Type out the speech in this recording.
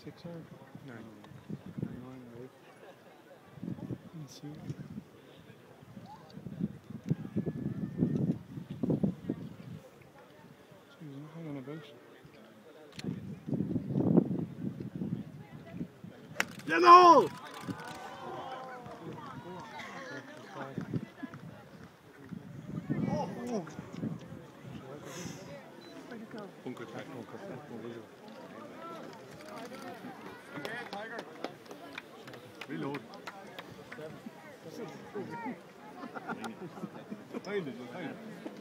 6 år? Nej. Nej, jeg ved ikke. En 7. Så nu har jeg nervøs. Ja, no! Bunker 3, bunker 5, bunker 7. Reload. Find it.